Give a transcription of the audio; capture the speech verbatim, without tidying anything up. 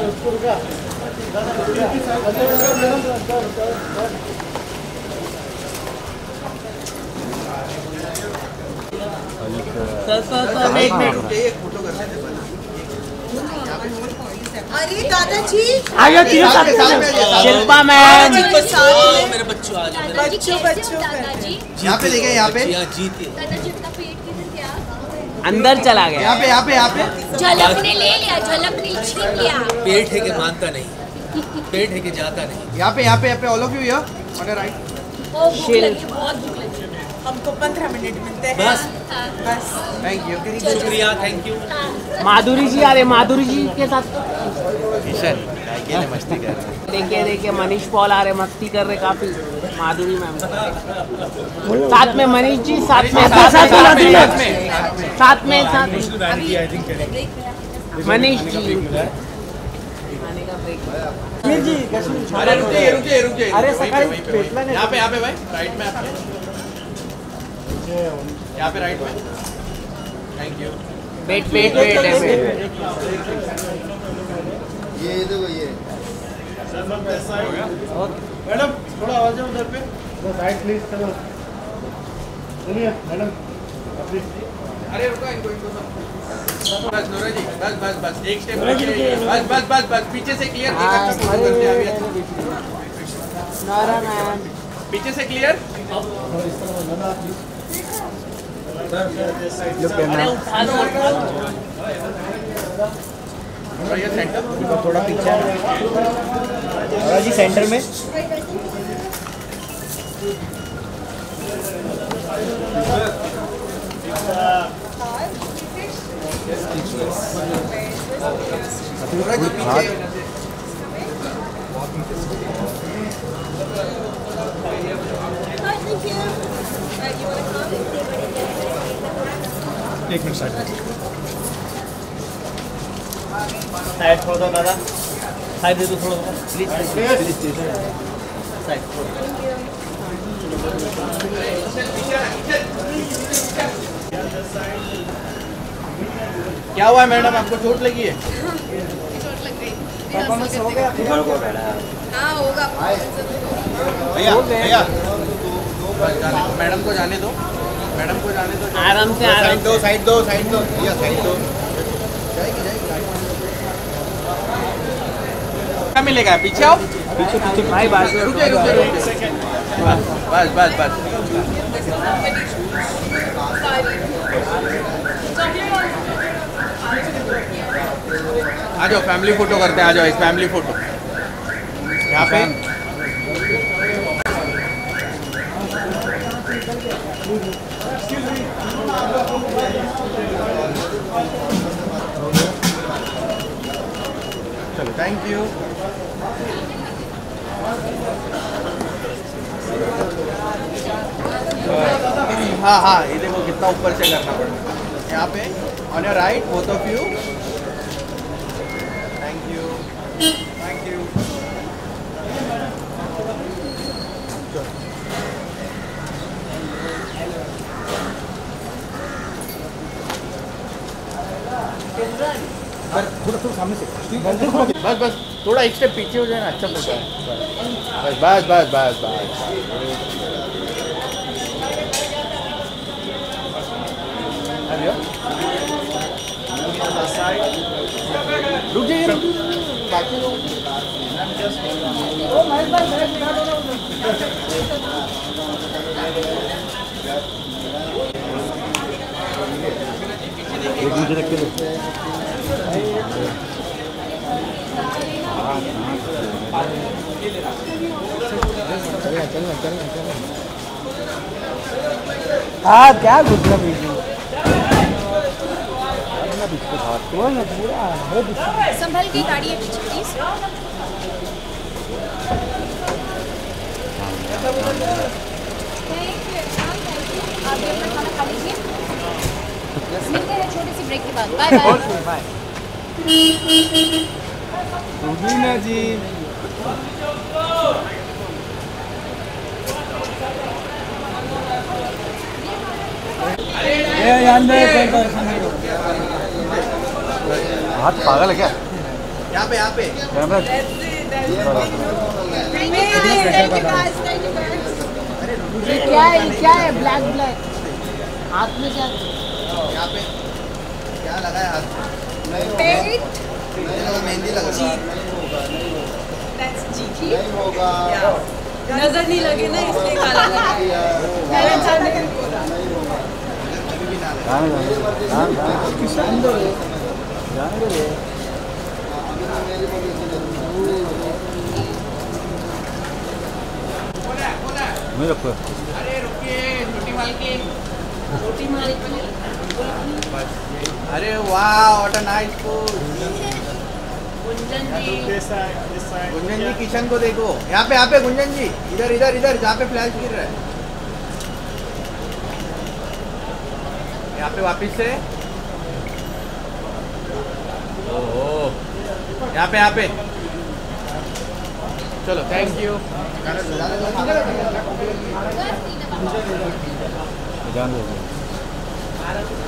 एक minute photo करने थे। अरे दादाजी आइए तीनों साथ में। शिल्पा मैम मेरे बच्चों आ जाओ। बच्चों बच्चों दादाजी यहाँ पे देखे यहाँ पे दादाजी का पेट किधर गया? अंदर चला गया। यहाँ पे यहाँ पे यहाँ पे झलक ने ले लिया, झलक ने छीन लिया। पेट है के मानता नहीं, पेट है के जाता नहीं। यहाँ पे यहाँ पे यहाँ पे all of you here on the right. ओ भूख लगी, बहुत भूख लगी। हमको पंद्रह मिनट मिलते हैं बस बस। Thank you. शुक्रिया, थैंक यू। माधुरी जी आ रहे, माधुरी जी के साथ किशन अकेले मस्ती कर रहे हैं। देखिए देखिए मनीष पॉल आ रहे, मस्ती कर रहे काफी। माधुरी मैम साथ में, मनीष जी साथ में, साथ में साथ में साथ मनीष जी। अरे रुकिए रुकिए रुकिए। अरे यहाँ पे यहाँ पे भाई राइट में आपके, यहाँ पे राइट में। Thank you. Wait wait wait ये देखो ये मैडम थोड़ा आवाज है उधर पे। साइड प्लीज सुनिए मैडम। अरे रुको इनको इनको बस नोरा जी बस बस बस एक स्टेप बस बस बस बस पीछे से क्लियर। एक अच्छा फोटो करते हैं अभी। नोरा मैम पीछे से क्लियर। ये सेंटर थोड़ा पीछे और जी सेंटर में। नोरा जी पीछे। एक मिनट साइड साइड थोड़ा दो दादा, साइड दे दो थोड़ा प्लीज प्लीज साइड। क्या हुआ है मैडम, आपको चोट लगी है? चोट लग गई। परफॉर्मेंस हो गया? हाँ होगा। भैया भैया मैडम को जाने दो, मैडम को जाने दो। आराम से आराम दो साइड दो साइड दो भैया साइड दो। जाएगी जाएगी। क्या मिलेगा? पीछे आओ पीछे पीछे भाई बात रुके रुके रुके। बस बस बस आ जाओ फैमिली फोटो करते हैं। आ जाओ एक फैमिली फोटो यहाँ पे। चलो थैंक यू। हाँ हाँ ये देखो कितना ऊपर से करना पड़ेगा। यहाँ पे on your right both of you. Thank you thank you. थोड़ा थोड़ा सामने से बस बस थोड़ा एक स्टेप पीछे हो जाए ना, अच्छा फोटो है। बस बस बस बस बस रुक जाइए बाकी लोग। एक मुझे रख के दो। चलना चलना चलना चलना। हाँ क्या घुसना बीच में संभल के गाड़ी है पीछे प्लीज। आप भी अपना खाना खा लीजिए। मिलते हैं छोटी सी ब्रेक के बाद। Bye bye. रुबीना जी हाथ पागल है क्या? यहाँ पे यहाँ पे ये क्या है, ये क्या है ब्लैक ब्लैक हाथ में क्या? यहाँ पे क्या लगा है हाथ में? पेट मेहंदी लगा है। नजर नहीं लगे ना इसलिए काला लगा है। अरे रुकिए छोटी मालकिन छोटी मालिक अरे वाह what a nice food Gunjan ji Gunjan ji kitchen को देखो यहाँ पे यहाँ पे गुंजन जी इधर इधर इधर जहाँ पे फ्लैश गिर रहा है यहाँ पे वापिस से ओहो यहाँ पे यहाँ पे चलो थैंक यू जान दो